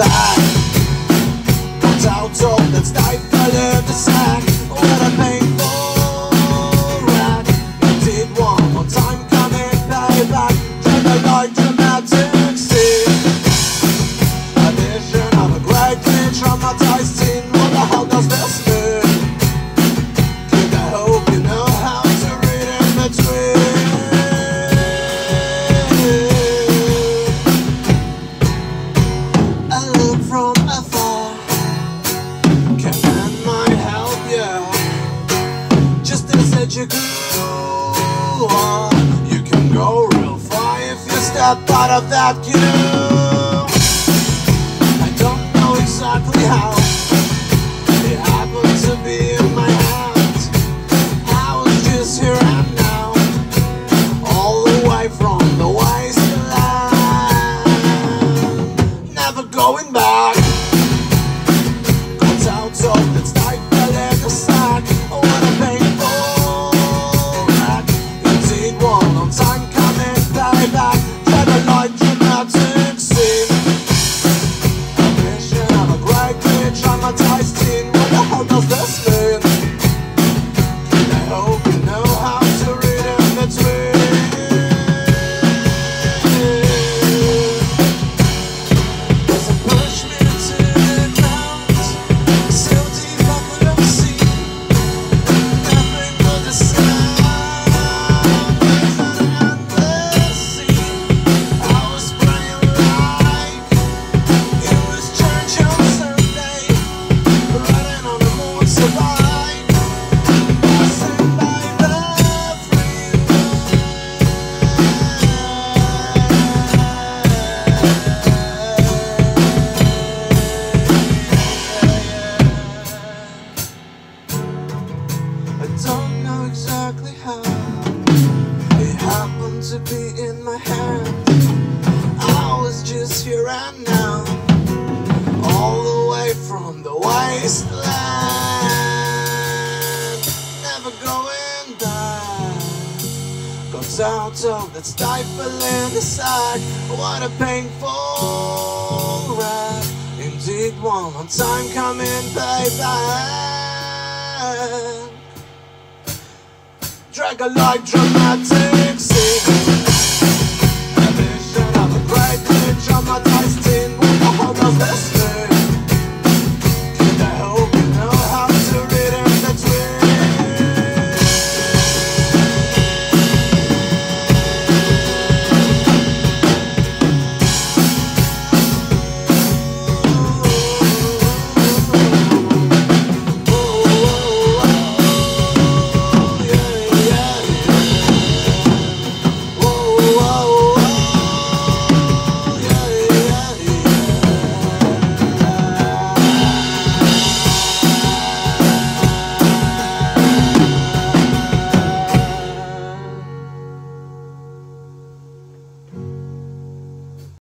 back. Got out of that stifle in the sack. What a painful rack. Indeed, one more time coming payback. Drag a light dramatic scene. Addition of a greatly traumatized teen. What the hell does this mean? Kid, I hope you know how to read in between. A look from afar, can might help you. Just as a jaguar, you can go real far if you step out of that queue. I don't know exactly how it happened to be in my hands. I was just here and now, all the way from the wasteland, never going back. Got out of that stifle in the sack. What a painful rack. Indeed, one on time coming payback. Dread a light dramatic scene. A vision of a greatly traumatized teen. What the hell does this mean? And I hope you know how to read in between. Does it push me to the ground? So deep I couldn't see nothing but the sound. There's an endless sea. I was praying like it was church on Sunday, riding on the motorbike, passing by the freeway. I don't know exactly how it happened to be in my hand. I was just here and now, all the way from the wasteland, never going back. Got out of that stifle in the sack. What a painful ride. Indeed, one on time coming payback. Drag a light dramatic scene.